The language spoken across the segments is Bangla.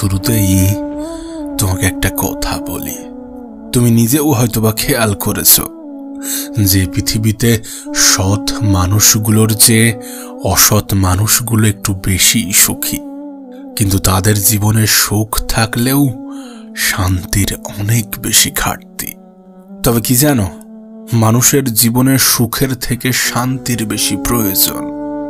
শুরুতেই তোমাকে একটা কথা বলি। তুমি নিজেও হয়তোবা খেয়াল করেছো যে পৃথিবীতে সৎ মানুষগুলোর চেয়ে অসৎ মানুষগুলো একটু বেশি সুখী, কিন্তু তাদের জীবনে সুখ থাকলেও শান্তির অনেক বেশি ঘাটতি। তবে কি জানো, মানুষের জীবনে সুখের থেকে শান্তির বেশি প্রয়োজন।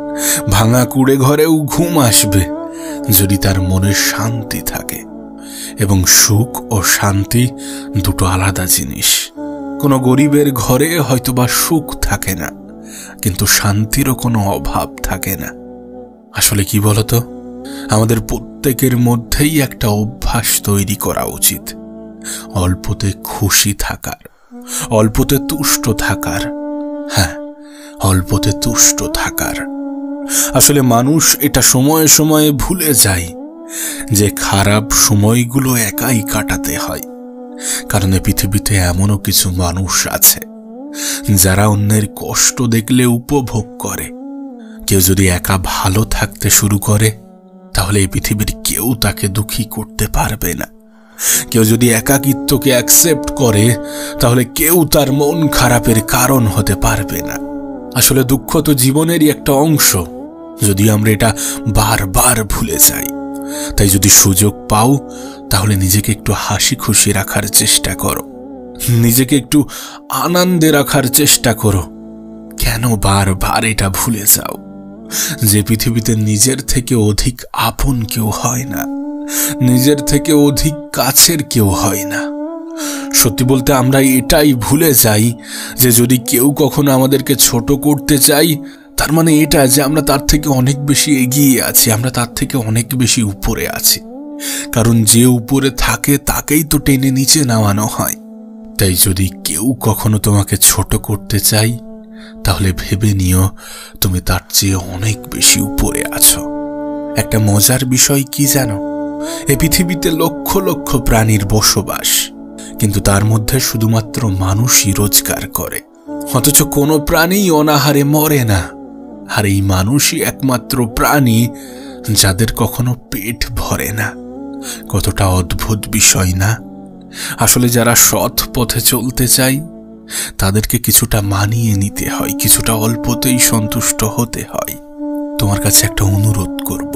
ভাঙা কুড়ে ঘরেও ঘুম আসবে যদি তার মনে শান্তি থাকে, এবং সুখ ও শান্তি দুটো আলাদা জিনিস। কোনো গরিবের ঘরে হয়তোবা সুখ থাকে না, কিন্তু শান্তিরও কোনো অভাব থাকে না। আসলে কি বলতো, আমাদের প্রত্যেকের মধ্যেই একটা অভ্যাস তৈরি করা উচিত, অল্পতে খুশি থাকার, অল্পতে তুষ্ট থাকার। হ্যাঁ, অল্পতে তুষ্ট থাকার। আসলে মানুষ এটা সময়ে সময়ে ভুলে যায় যে খারাপ সময়গুলো একাই কাটাতে হয়। কারণ পৃথিবীতে এমনও কিছু মানুষ আছে যারা অন্যের কষ্ট দেখলে উপভোগ করে। কেউ যদি একা ভালো থাকতে শুরু করে, তাহলে এই পৃথিবীর কেউ তাকে দুঃখী করতে পারবে না। কেউ যদি একাকিত্বকে অ্যাকসেপ্ট করে, তাহলে কেউ তার মন খারাপের কারণ হতে পারবে না। আসলে দুঃখ তো জীবনেরই একটা অংশ, যদি আমরা এটা বারবার ভুলে যাই। তাই যদি সুযোগ পাও, তাহলে নিজেকে একটু হাসি খুশি রাখার চেষ্টা করো, নিজেকে একটু আনন্দে রাখার চেষ্টা করো। কেন বারবার এটা ভুলে যাও যে পৃথিবীতে নিজের থেকে অধিক আপন কেউ হয় না, নিজের থেকে অধিক কাছের কেউ হয় না। সত্যি বলতে আমরা এটাই ভুলে যাই যে যদি কেউ কখনো আমাদেরকে ছোট করতে চাই, তার মানে এটা যে আমরা তার থেকে অনেক বেশি এগিয়ে আছি, আমরা তার থেকে অনেক বেশি উপরে আছি। কারণ যে উপরে থাকে তাকেই তো টেনে নিচে নামানো হয়। তাই যদি কেউ কখনো তোমাকে ছোট করতে চাই, তাহলে ভেবে নিও তুমি তার চেয়ে অনেক বেশি উপরে আছো। একটা মজার বিষয় কি জানো, এই পৃথিবীতে লক্ষ লক্ষ প্রাণীর বসবাস, কিন্তু তার মধ্যে শুধুমাত্র মানুষই রোজগার করে। অথচ কোনো প্রাণী অনাহারে মরে না। আর এই মানুষই একমাত্র প্রাণী যাদের কখনো পেট ভরে না। কতটা অদ্ভুত বিষয় না? আসলে যারা সৎ পথে চলতে চায়, তাদেরকে কিছুটা মানিয়ে নিতে হয়, কিছুটা অল্পতেই সন্তুষ্ট হতে হয়। তোমার কাছে একটা অনুরোধ করব,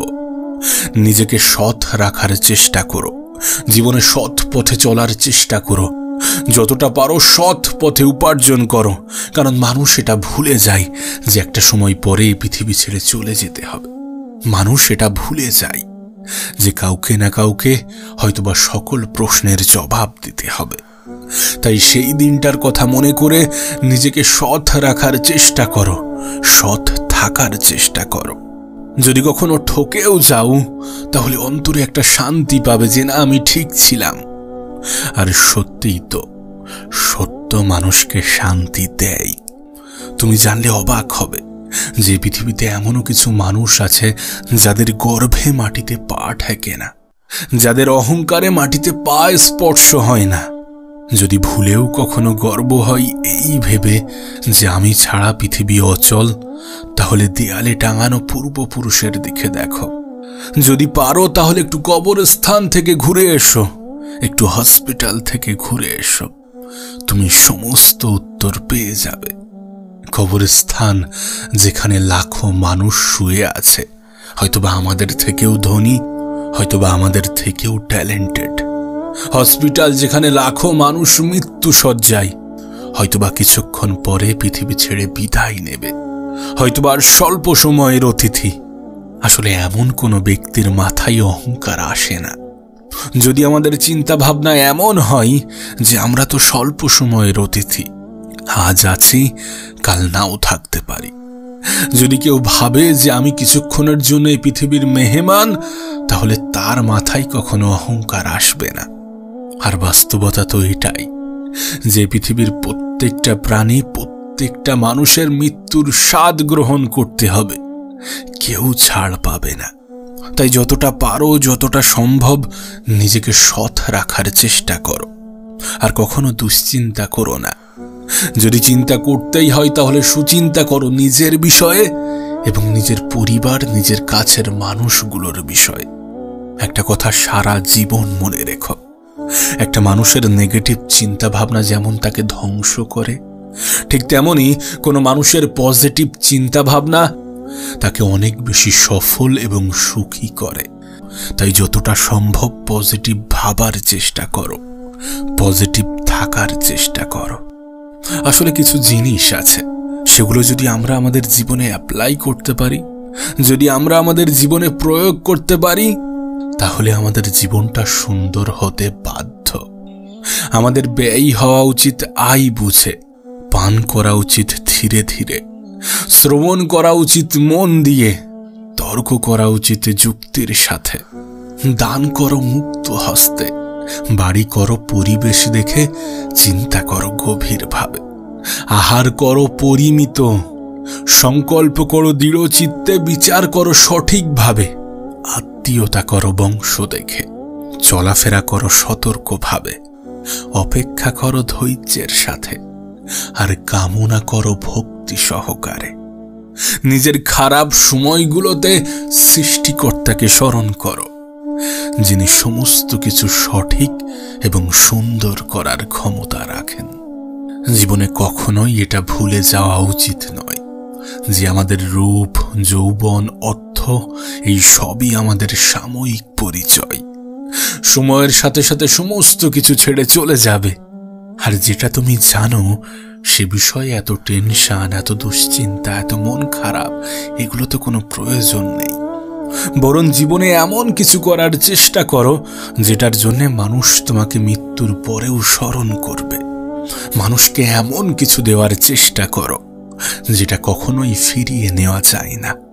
নিজেকে সৎ রাখার চেষ্টা করো, জীবনে সৎ পথে চলার চেষ্টা করো। যতটা পারো সৎ পথে উপার্জন করো, কারণ মানুষ এটা ভুলে যায় যে একটা সময় পরে পৃথিবী ছেড়ে চলে যেতে হবে। মানুষ এটা ভুলে যায় যে কাউকে না কাউকে হয়তোবা সকল প্রশ্নের জবাব দিতে হবে। তাই সেই দিনটার কথা মনে করে নিজেকে সৎ রাখার চেষ্টা করো, সৎ থাকার চেষ্টা করো। যদি কখনো ঠকেও যাও, তাহলে অন্তরে একটা শান্তি পাবে যে না, আমি ঠিক ছিলাম। আর সত্যিই তো, সত্য মানুষকে শান্তি দেয়। তুমি জানলে অবাক হবে যে পৃথিবীতে এমনও কিছু মানুষ আছে যাদের গর্ভে মাটিতে পা ঠেকে না, যাদের অহংকারে মাটিতে পা স্পর্শ হয় না। যদি ভুলেও কখনো গর্ব হয় এই ভেবে যে আমি ছাড়া পৃথিবী অচল, তাহলে দেয়ালে টাঙানো পূর্বপুরুষের দিকে দেখো। যদি পারো তাহলে একটু কবরস্থান থেকে ঘুরে এসো, একটু হসপিটাল থেকে ঘুরে এসো, তুমি সমস্ত উত্তর পেয়ে যাবে। কবরস্থান যেখানে লাখো মানুষ শুয়ে আছে, হয়তোবা আমাদের থেকেও ধনী, হয়তোবা আমাদের থেকেও ট্যালেন্টেড। হসপিটাল যেখানে লাখো মানুষ মৃত্যু শয্যায়, হয়তোবা কিছুক্ষণ পরে পৃথিবী ছেড়ে বিদায় নেবে, হয়তোবা আর স্বল্প সময়ের অতিথি। আসলে এমন কোনো ব্যক্তির মাথায় অহংকার আসে না। যদি আমাদের চিন্তা ভাবনা এমন হয় যে আমরা তো স্বল্প সময়ের অতিথি, আজ আছি কাল নাও থাকতে পারি, যদি কেউ ভাবে যে আমি কিছুক্ষণের জন্য এই পৃথিবীর মেহমান, তাহলে তার মাথায় কখনো অহংকার আসবে না। আর বাস্তবতা তো এটাই যে পৃথিবীর প্রত্যেকটা প্রাণী, প্রত্যেকটা মানুষের মৃত্যুর স্বাদ গ্রহণ করতে হবে, কেউ ছাড় পাবে না। তাই যতটা পারো, যতটা সম্ভব নিজেকে সৎ রাখার চেষ্টা করো। আর কখনো দুশ্চিন্তা করো না। যদি চিন্তা করতেই হয় তাহলে সুচিন্তা করো নিজের বিষয়ে এবং নিজের পরিবার, নিজের কাছের মানুষগুলোর বিষয়ে। একটা কথা সারা জীবন মনে রেখো, একটা মানুষের নেগেটিভ চিন্তা ভাবনা যেমন তাকে ধ্বংস করে, ঠিক তেমনি কোনো মানুষের পজিটিভ চিন্তা ভাবনা তাকে অনেক বেশি সফল এবং সুখী করে। তাই যতটা সম্ভব পজিটিভ ভাবার চেষ্টা করো, পজিটিভ থাকার চেষ্টা করো। আসলে কিছু জিনিস আছে, সেগুলো যদি আমরা আমাদের জীবনে অ্যাপ্লাই করতে পারি, যদি আমরা আমাদের জীবনে প্রয়োগ করতে পারি, তাহলে আমাদের জীবনটা সুন্দর হতে বাধ্য। আমাদের ব্যয় হওয়া উচিত আয় বুঝে, পান করা উচিত ধীরে ধীরে, শ্রবণ করা উচিত মন দিয়ে, তর্ক করা উচিত যুক্তির সাথে, দান করো মুক্ত হস্তে, বাড়ি করো পরিবেশ দেখে, চিন্তা করো গভীরভাবে, আহার করো পরিমিত, সংকল্প করো দৃঢ় চিত্তে, বিচার করো সঠিকভাবে, আত্মীয়তা করো বংশ দেখে, চলাফেরা করো সতর্কভাবে, অপেক্ষা করো ধৈর্যের সাথে, আর কামনা করো ভক্তি সহকারে। নিজের খারাপ সময়গুলোতে সৃষ্টিকর্তাকে স্মরণ করো, যিনি সমস্ত কিছু সঠিক এবং সুন্দর করার ক্ষমতা রাখেন। জীবনে কখনোই এটা ভুলে যাওয়া উচিত নয় যে আমাদের রূপ, যৌবন, অর্থ এই সবই আমাদের সাময়িক পরিচয়। সময়ের সাথে সাথে সমস্ত কিছু ছেড়ে চলে যাবে। আর যেটা তুমি জানো সে বিষয়ে এত টেনশন, এত দুশ্চিন্তা, এত মন খারাপ, এগুলো তো কোনো প্রয়োজন নেই। বরং জীবনে এমন কিছু করার চেষ্টা করো যেটার জন্য মানুষ তোমাকে মৃত্যুর পরেও স্মরণ করবে। মানুষকে এমন কিছু দেওয়ার চেষ্টা করো যেটা কখনোই ফিরিয়ে নেওয়া যায় না।